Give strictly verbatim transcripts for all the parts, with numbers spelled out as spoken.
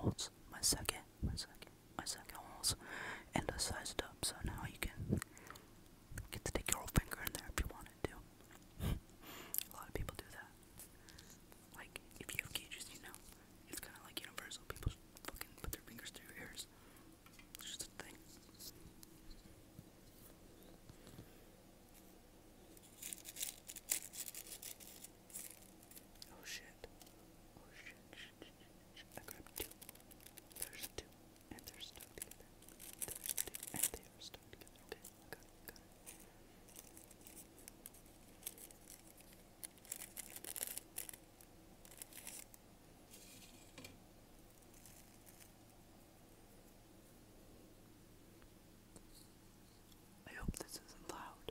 holes, my second, my second, my second holes, and I sized up so now you can get to stick your whole finger in there if you wanted to. A lot of people do that. Like, if you have gauges, you know, it's kind of like universal. People fucking put their fingers through your ears. It's just a thing. Oh shit. Oh shit. Shit, shit, shit. I grabbed two. There's two. And they're stuck together. There's two. And they are stuck together. Okay, got it, got it. I hope this isn't loud.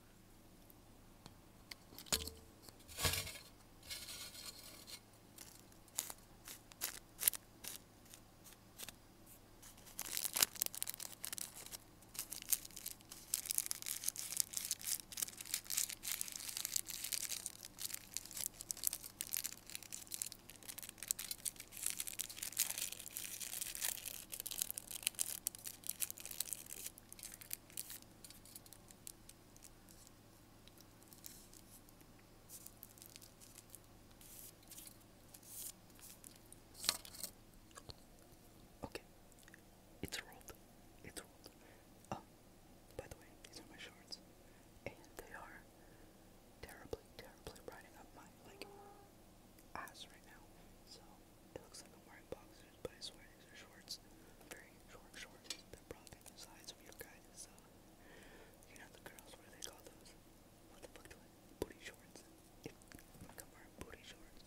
Okay, it's rolled. It's rolled. Oh, by the way, these are my shorts, and they are terribly, terribly riding up my like ass right now. So it looks like I'm wearing boxers, but I swear these are shorts. Very short shorts. They're probably the size of your guys', uh, you know, the girls, what do they call those? What the fuck do I? Booty shorts. If, like I'm wearing booty shorts.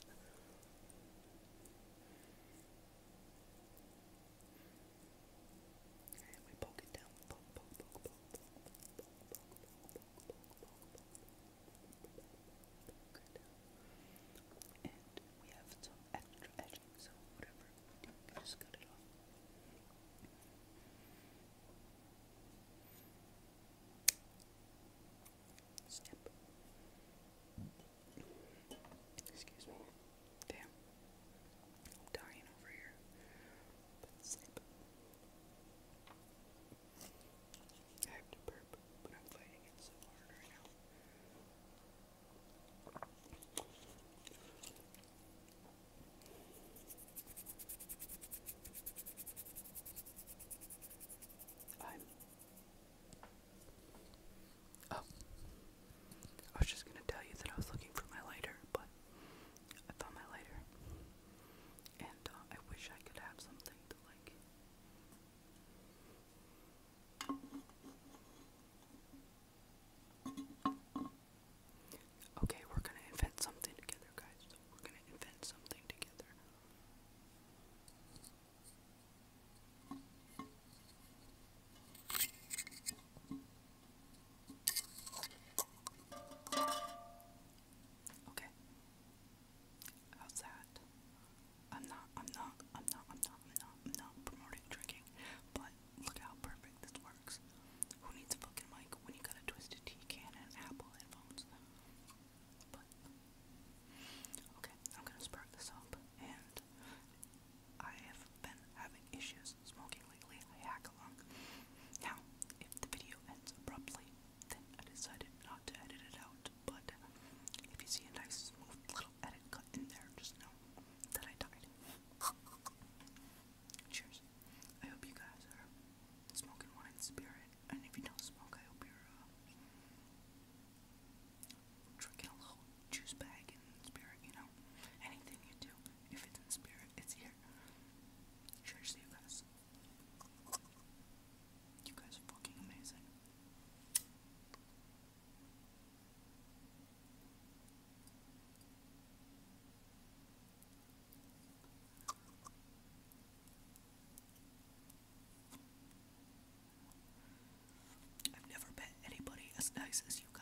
And we poke it down. Poke, poke, poke, poke, poke, poke, poke, poke, poke, poke, poke, poke, poke it down. And we have some extra edging, so whatever we do, we can just cut it off. Snip. Excuse me. Damn. I'm dying over here. But snip. I have to burp, but I'm fighting it so hard right now. I'm. Oh. I was just gonna tell you that I was looking for my lighter, but I found my lighter. And uh, I wish I could have something to like. Okay, we're gonna invent something together, guys. So we're gonna invent something together. Okay. How's that? I'm not, I'm not, I'm not, I'm not, I'm not, I'm not promoting drinking, but look how perfect this works. Who needs a fucking mic when you got a Twisted Tea can and Apple headphones? But, okay, I'm gonna spark this up, and I have been having issues smoking lately. I hack along. Now, if the video ends abruptly, then I decided not to edit it out, but if you see a nice smooth little edit cut in there, just know that I died. Cheers. I hope you guys are smoking one in spirit, and if you don't smoke, I hope you're uh, drinking a little juice bag in spirit, you know. Anything you do, if it's in spirit, it's here. Cheers to you guys. You guys are fucking amazing. I've never met anybody as nice as you